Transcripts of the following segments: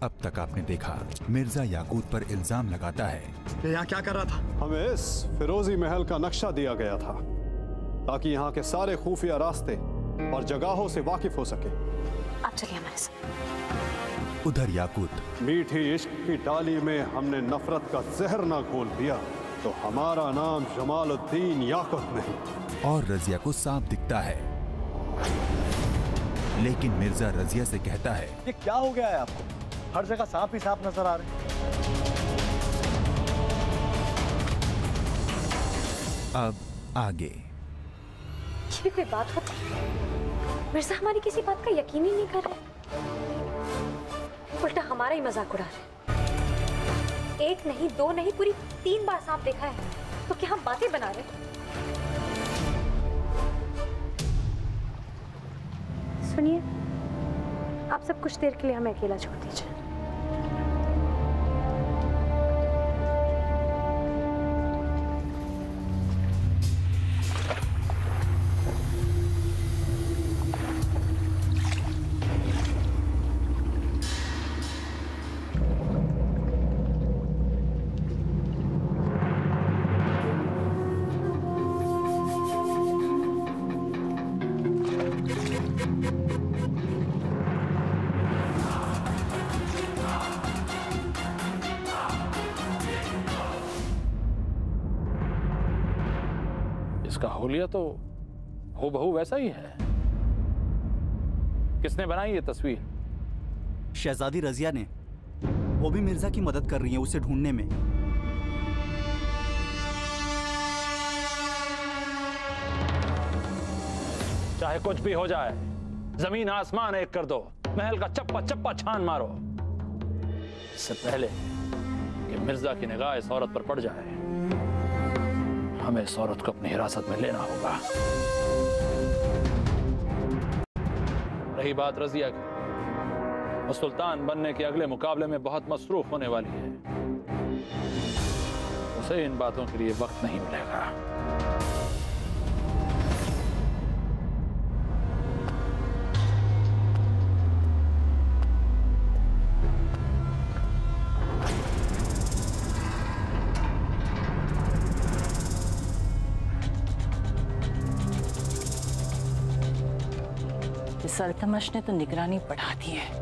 अब तक आपने देखा, मिर्जा याकूत पर इल्जाम लगाता है। ये यहाँ क्या कर रहा था? हमें इस फिरोजी महल का नक्शा दिया गया था ताकि यहाँ के सारे खुफिया रास्ते और जगहों से वाकिफ हो सके। आप चलिए हमारे साथ। उधर याकूत, मीठी इश्क की डाली में हमने नफरत का जहर ना घोल दिया तो हमारा नाम जमालुद्दीन याकूत नहीं। और रजिया को सांप दिखता है, लेकिन मिर्जा रजिया से कहता है, ये क्या हो गया है आपको? हर जगह सांप ही सांप नजर आ रहे हैं। अब आगे। ये कोई बात होती है? मिर्जा हमारी किसी बात का यकीन ही नहीं कर रहे, उल्टा हमारा ही मजाक उड़ा रहे। एक नहीं, दो नहीं, पूरी 3 बार सांप देखा है, तो क्या हम बातें बना रहे? सुनिए, आप सब कुछ देर के लिए हमें अकेला छोड़ दीजिए। हुलिया तो हूबहू वैसा ही है। किसने बनाई ये तस्वीर? शहजादी रजिया ने। वो भी मिर्जा की मदद कर रही है उसे ढूंढने में। चाहे कुछ भी हो जाए, जमीन आसमान एक कर दो, महल का चप्पा चप्पा छान मारो, इससे पहले कि मिर्जा की निगाह इस औरत पर पड़ जाए, हमें इस औरत को अपनी हिरासत में लेना होगा। रही बात रजिया की, वो सुल्तान बनने के अगले मुकाबले में बहुत मसरूफ होने वाली है, उसे इन बातों के लिए वक्त नहीं मिलेगा। इल्तुतमिश ने तो निगरानी बढ़ा दी है,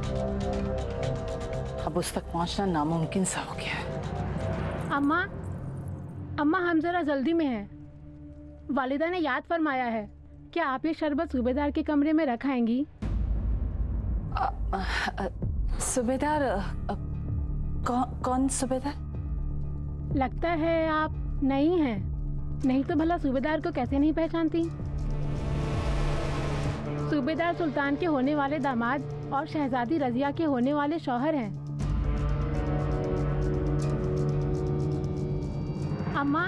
अब उस तक पहुंचना नामुमकिन सा हो गया है। अम्मा, अम्मा हम जरा जल्दी में हैं। वालिदा ने याद फरमाया है, क्या आप ये शरबत सूबेदार के कमरे में रखाएंगी? सूबेदार? कौन सूबेदार? लगता है आप नहीं हैं, नहीं तो भला सूबेदार को कैसे नहीं पहचानती? सूबेदार सुल्तान के होने वाले दामाद और शहजादी रजिया के होने वाले शौहर हैं। अम्मा,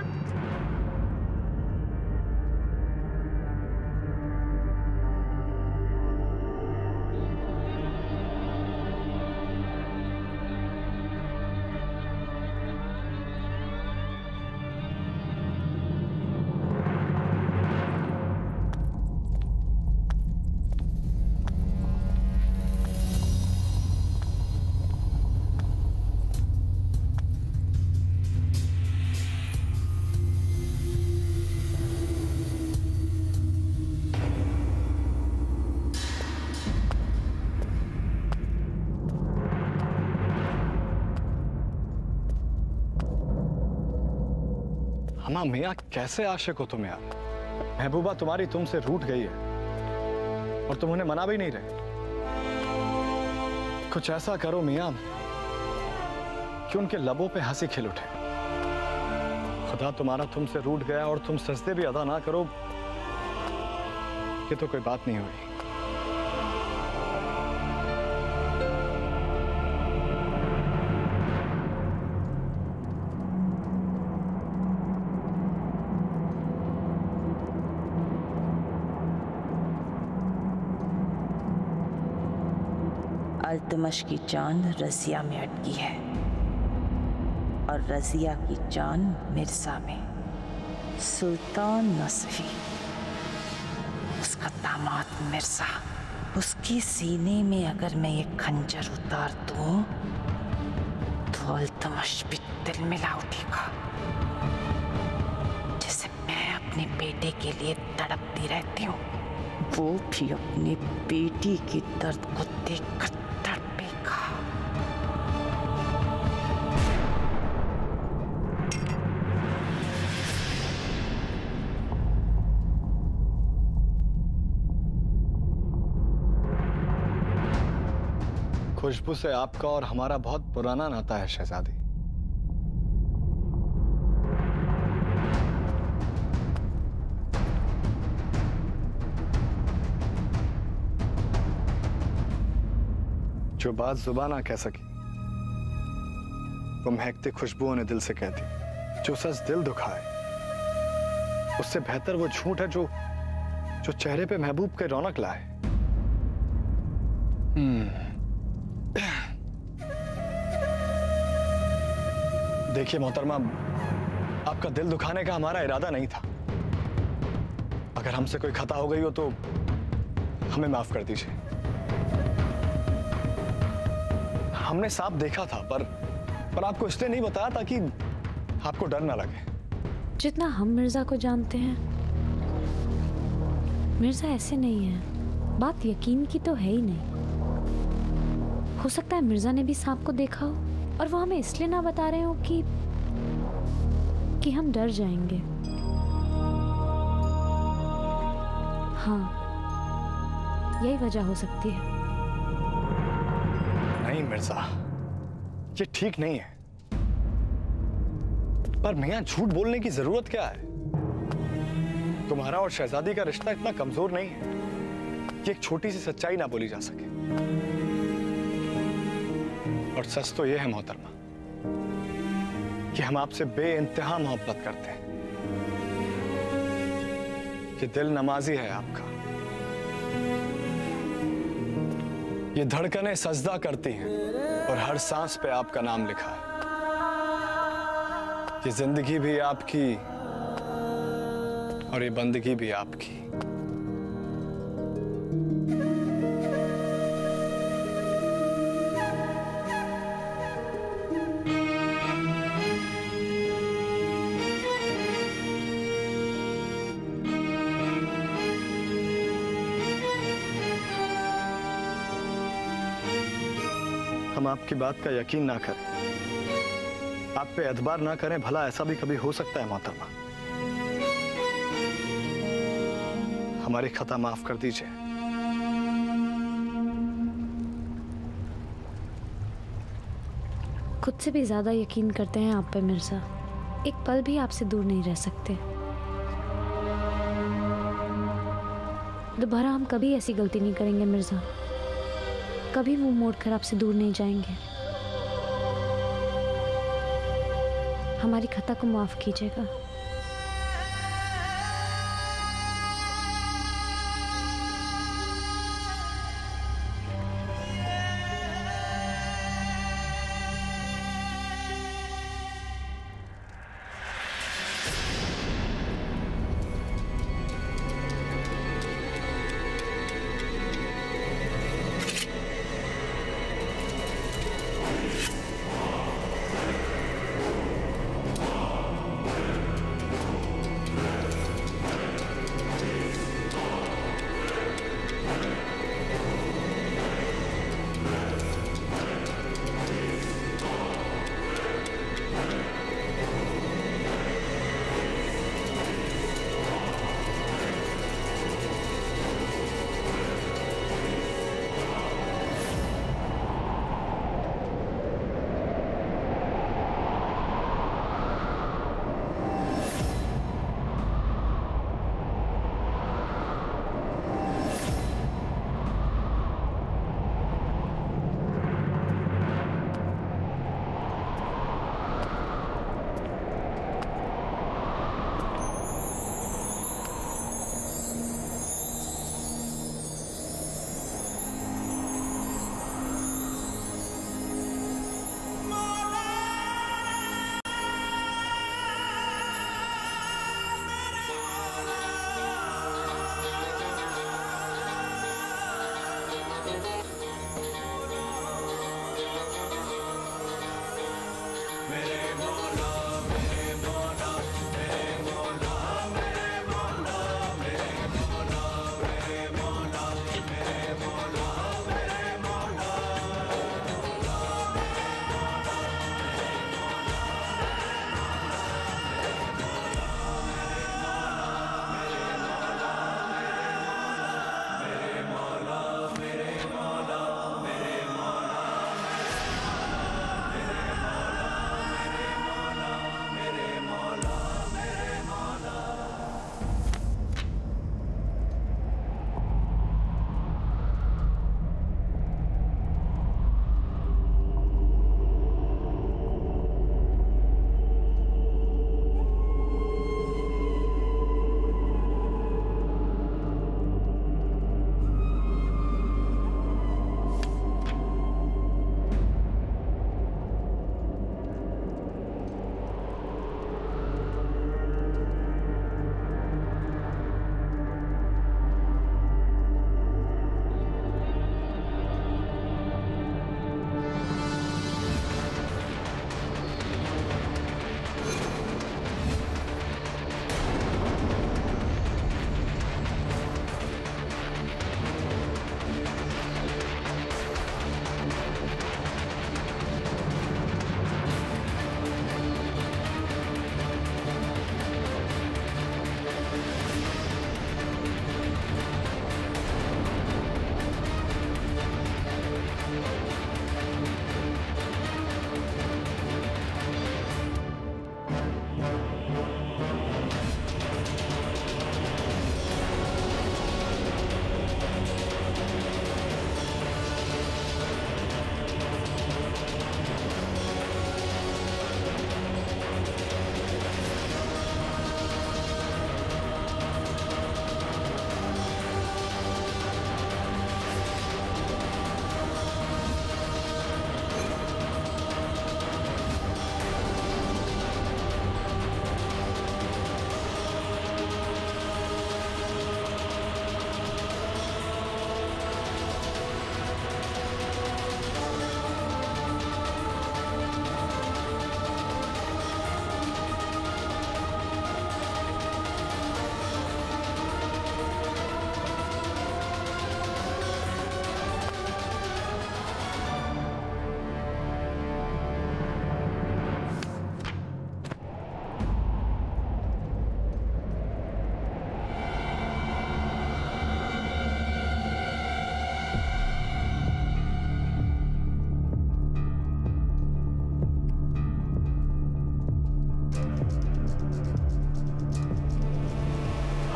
अम्मा मियाँ कैसे आशिक हो तुम यार? महबूबा तुम्हारी तुमसे रूठ गई है और तुम उन्हें मना भी नहीं रहे। कुछ ऐसा करो मियाँ कि उनके लबों पे हंसी खिल उठे। खुदा तुम्हारा तुमसे रूठ गया और तुम सजदे भी अदा ना करो, ये तो कोई बात नहीं हुई। इल्तुतमिश की जान रजिया में अटकी है और रजिया की जान मिर्जा में। सुल्तान न सही, उसका दामाद मिर्जा उसकी सीने में अगर मैं ये खंजर उतार दूं तो इल्तुतमिश भी दिल मिला उठेगा, जैसे मैं अपने बेटे के लिए तड़पती रहती हूँ, वो भी अपनी बेटी की दर्द को देखकर तड़पेगा। खुशबू से आपका और हमारा बहुत पुराना नाता है शहजादी। जो बात जुबान ना कह सकी वो महकती खुशबुओं ने दिल से कहती। जो सच दिल दुखाए उससे बेहतर वो झूठ है जो चेहरे पे महबूब के रौनक लाए। देखिए मोहतरमा, आपका दिल दुखाने का हमारा इरादा नहीं था। अगर हमसे कोई खता हो गई हो तो हमें माफ कर दीजिए। हमने साफ देखा था पर आपको इसलिए नहीं बताया ताकि आपको डर ना लगे। जितना हम मिर्जा को जानते हैं, मिर्जा ऐसे नहीं है। बात यकीन की तो है ही नहीं। हो सकता है मिर्जा ने भी सांप को देखा हो और वो हमें इसलिए ना बता रहे हो कि हम डर जाएंगे। हाँ, यही वजह हो सकती है। नहीं मिर्जा, ये ठीक नहीं है। पर मियां, झूठ बोलने की जरूरत क्या है? तुम्हारा और शहजादी का रिश्ता इतना कमजोर नहीं है कि एक छोटी सी सच्चाई ना बोली जा सके। और सच तो यह है मोहतरमा कि हम आपसे बेइंतहा मोहब्बत करते हैं। ये दिल नमाजी है आपका। ये धड़कनें सजदा करती हैं और हर सांस पे आपका नाम लिखा है। ये जिंदगी भी आपकी और ये बंदगी भी आपकी। हम आपकी बात का यकीन ना करें, आप पे एतबार ना करें, भला ऐसा भी कभी हो सकता है मोहतरमा? हमारी खता माफ कर दीजिए। खुद से भी ज्यादा यकीन करते हैं आप पे मिर्जा। एक पल भी आपसे दूर नहीं रह सकते। दोबारा हम कभी ऐसी गलती नहीं करेंगे मिर्जा। कभी मुंह मोड़कर आपसे दूर नहीं जाएंगे। हमारी खता को माफ कीजिएगा।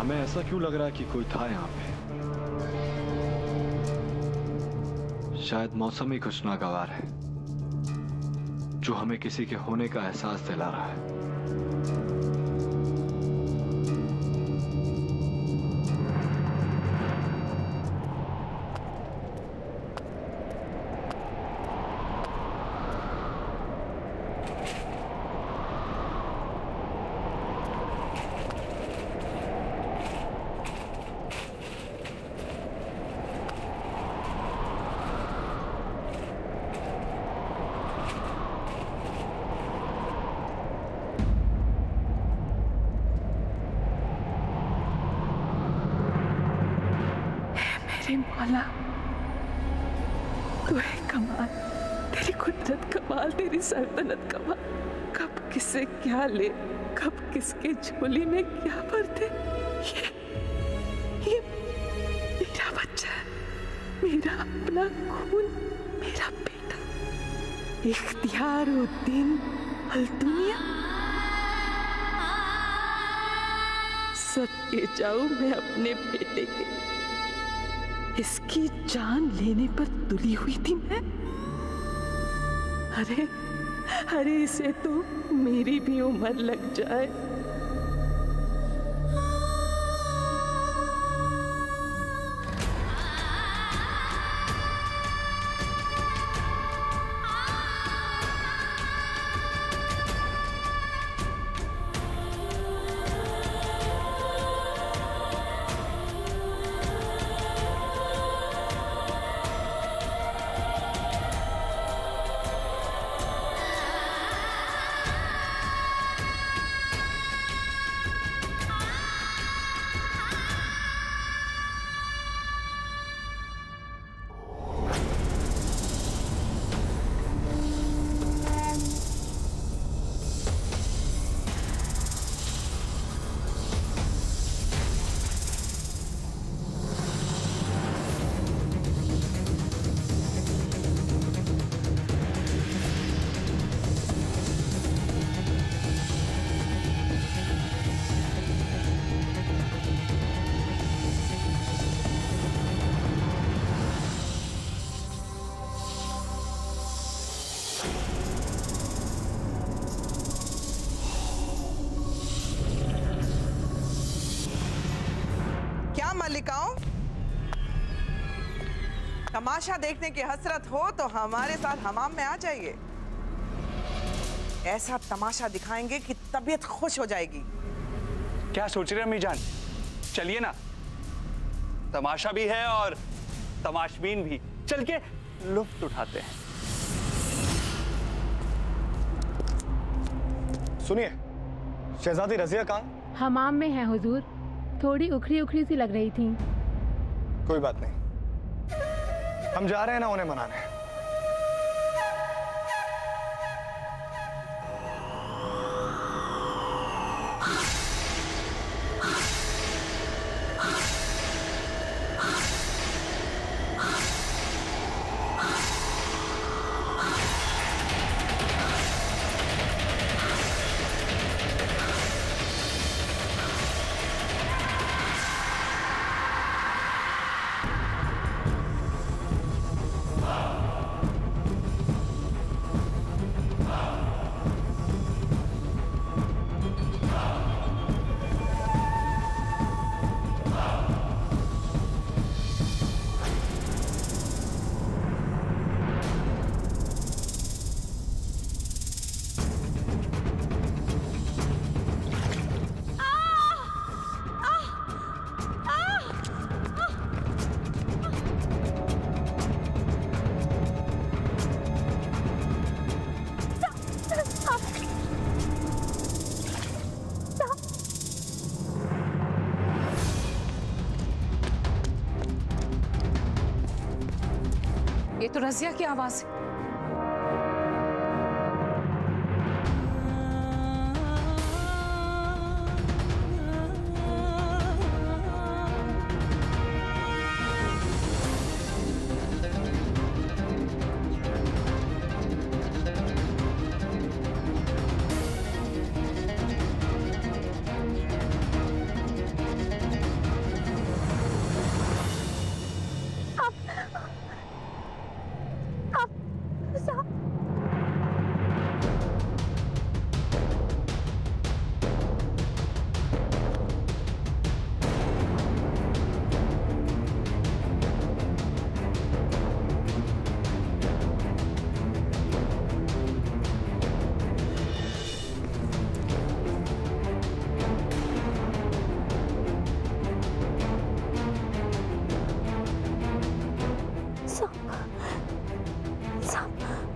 हमें ऐसा क्यों लग रहा है कि कोई था यहाँ पे? शायद मौसम ही कुछ नागवार है जो हमें किसी के होने का एहसास दिला रहा है। मौला, तू है कमाल, तेरी कुदरत कमाल, तेरी सल्तनत कमाल। कब किसे क्या ले, कब किसके झोली में क्या भरते। ये मेरा बच्चा है, मेरा अपना खून, मेरा बेटा इख्तियारुद्दीन अल्तुनिया। सदके जाऊं मैं अपने बेटे के, इसकी जान लेने पर तुली हुई थी मैं। अरे इसे तो मेरी भी उम्र लग जाए। मल्लिकाओं, तमाशा देखने की हसरत हो तो हमारे साथ हमाम में आ जाइए। ऐसा तमाशा दिखाएंगे कि तबीयत खुश हो जाएगी। क्या सोच रहे हैं अम्मी जान? चलिए ना, तमाशा भी है और तमाशबीन भी, चल के लुत्फ उठाते हैं। सुनिए, शहजादी रजिया कहाँ? हमाम में है हुजूर, थोड़ी उखड़ी उखड़ी सी लग रही थी। कोई बात नहीं, हम जा रहे हैं ना उन्हें मनाने। ये तो रज़िया की आवाज है। सांप।